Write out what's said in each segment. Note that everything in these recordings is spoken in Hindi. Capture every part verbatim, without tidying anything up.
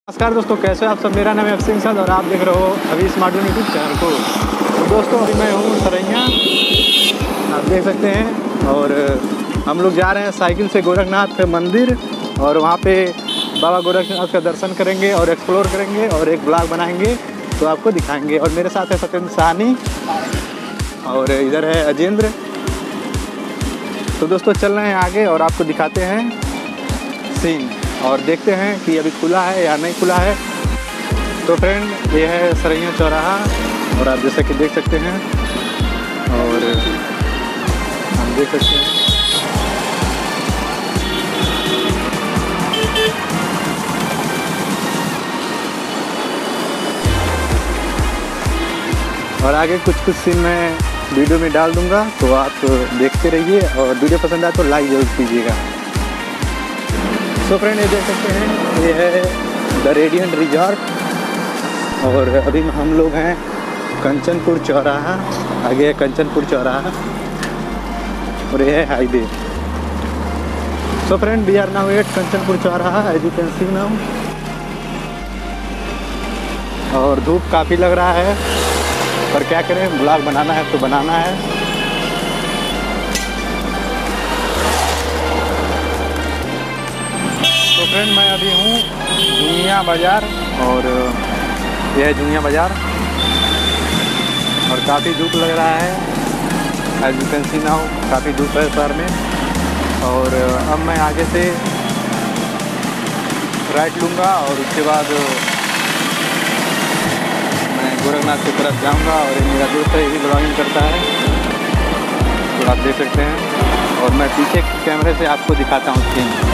नमस्कार दोस्तों, कैसे हो आप सब। मेरा नाम है अफसिंग साद और आप देख रहे हो अभी स्मार्ट यूट्यूब चैनल को। तो दोस्तों अभी मैं हूँ सरैया, आप देख सकते हैं। और हम लोग जा रहे हैं साइकिल से गोरखनाथ मंदिर और वहाँ पे बाबा गोरखनाथ का दर्शन करेंगे और एक्सप्लोर करेंगे और एक ब्लॉग बनाएंगे तो आपको दिखाएंगे। और मेरे साथ है सत्येंद्र साहनी और इधर है अजेंद्र। तो दोस्तों चल रहे हैं आगे और आपको दिखाते हैं सीन और देखते हैं कि अभी खुला है या नहीं खुला है। तो फ्रेंड ये है सरैया चौराहा और आप जैसे कि देख सकते हैं और हम देख सकते हैं और आगे कुछ कुछ सीन मैं वीडियो में डाल दूंगा तो आप देखते रहिए और वीडियो पसंद आए तो लाइक जरूर कीजिएगा। तो फ्रेंड ये देख सकते हैं ये है द रेडियंट रिजॉर्ट और अभी हम लोग हैं कंचनपुर चौराहा। आगे है कंचनपुर चौराहा और ये है highway. So friend we are now at Kanchanpur चौराहा as you can see now. और धूप काफ़ी लग रहा है पर क्या करें, ब्लॉग बनाना है तो बनाना है। तो फ्रेंड मैं अभी हूँ झुंगिया बाज़ार और यह है झुंगिया बाज़ार और काफ़ी धूप लग रहा है as you can see now. काफ़ी धूप है शहर में। और अब मैं आगे से राइट लूँगा और उसके बाद मैं गोरखनाथ की तरफ जाऊँगा। और ये मेरा दोस्त है, ये भी ब्लॉगिंग करता है तो आप देख सकते हैं। और मैं पीछे कैमरे से आपको दिखाता हूँ सीन।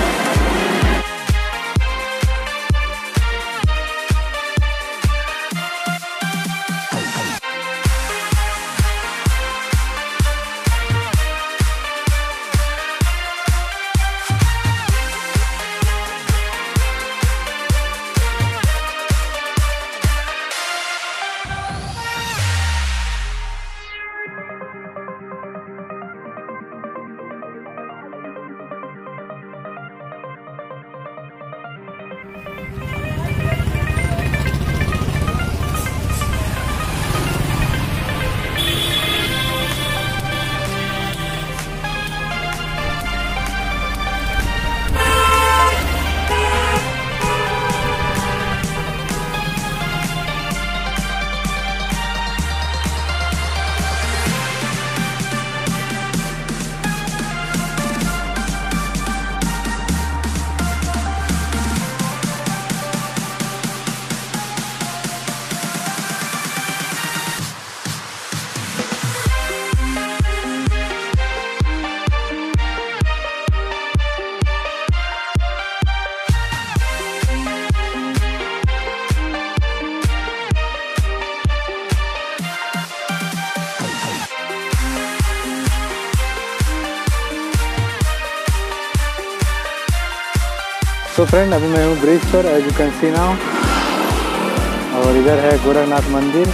तो फ्रेंड अभी मैं हूँ ब्रिज पर as you can see now और इधर है गोरखनाथ मंदिर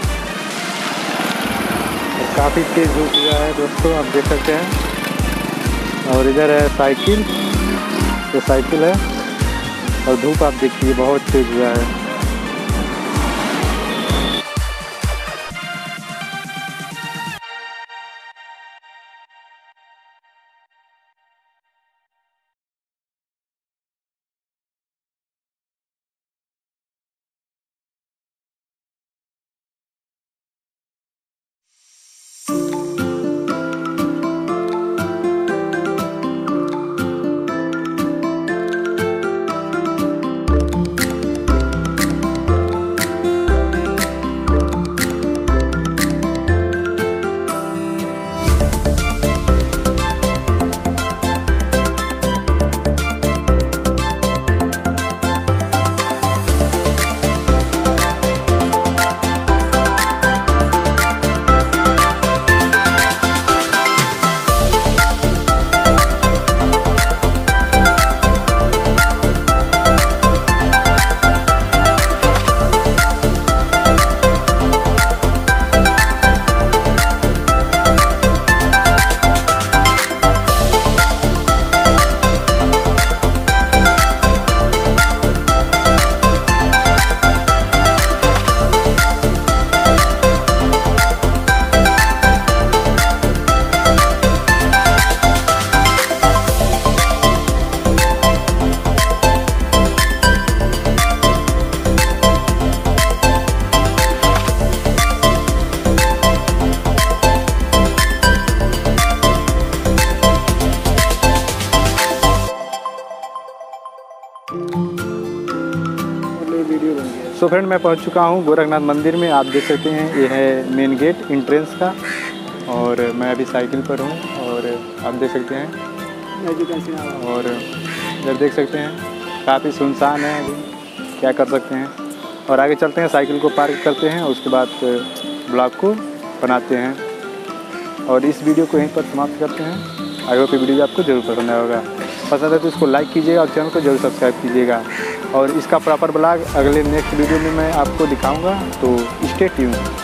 और काफ़ी तेज़ धूप हुआ है दोस्तों, आप देख सकते हैं। और इधर है साइकिल, तो साइकिल है और धूप आप देखिए बहुत तेज़ हुआ है। वीडियो बन गया। सो फ्रेंड मैं पहुंच चुका हूं गोरखनाथ मंदिर में। आप देख सकते हैं ये है मेन गेट एंट्रेंस का, और मैं अभी साइकिल पर हूं और आप देख सकते हैं। और इधर देख सकते हैं काफ़ी सुनसान है, अभी क्या कर सकते हैं। और आगे चलते हैं, साइकिल को पार्क करते हैं, उसके बाद ब्लॉग को बनाते हैं और इस वीडियो को यहीं पर समाप्त करते हैं। आई होप ये वीडियो आपको जरूर पसंद आएगा। पसंद है तो इसको लाइक कीजिएगा और चैनल को जरूर सब्सक्राइब कीजिएगा। और इसका प्रॉपर ब्लॉग अगले नेक्स्ट वीडियो में मैं आपको दिखाऊंगा, तो स्टे ट्यून्ड।